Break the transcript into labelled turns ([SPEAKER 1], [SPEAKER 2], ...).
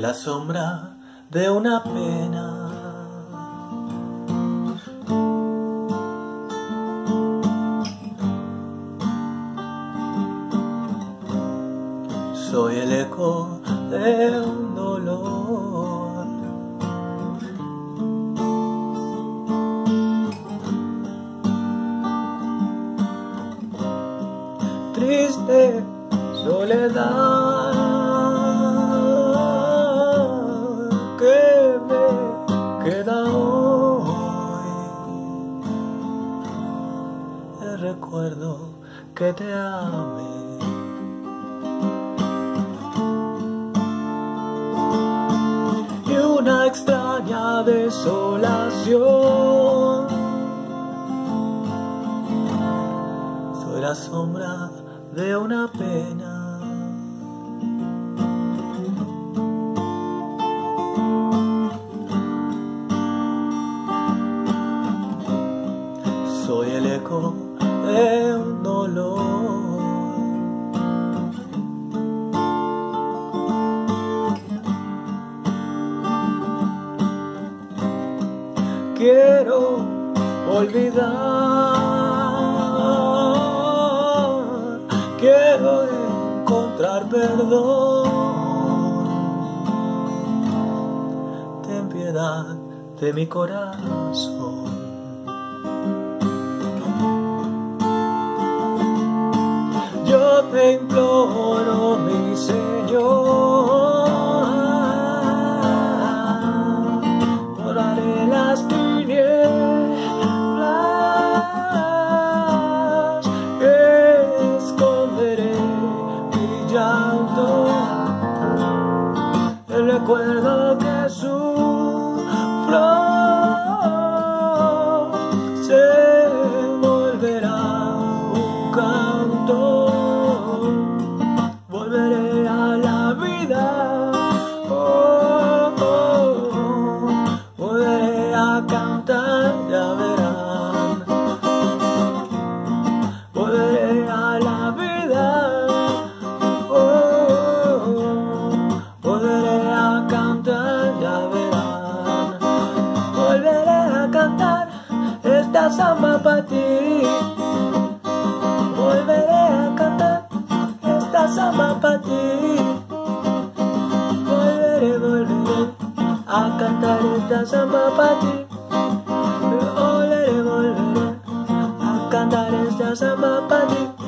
[SPEAKER 1] la sombra de una pena. Soy el eco de un dolor. Triste soledad que me queda hoy. El recuerdo que te amé. Una extraña desolación. Soy la sombra de una pena. Soy el eco de un dolor. Quiero olvidar, quiero encontrar perdón. Ten piedad de mi corazón. Yo te imploro, mi Señor, borraré las el recuerdo que sufro se volverá un canto. Volveré a la vida, oh, oh, oh. Volveré a cantar, ya verán. Volveré a la vida. Volveré a cantar, ya verán. Volveré a cantar esta samba para ti. Volveré a cantar esta samba para ti. Volveré a cantar esta samba para ti. Volveré a cantar esta samba para ti.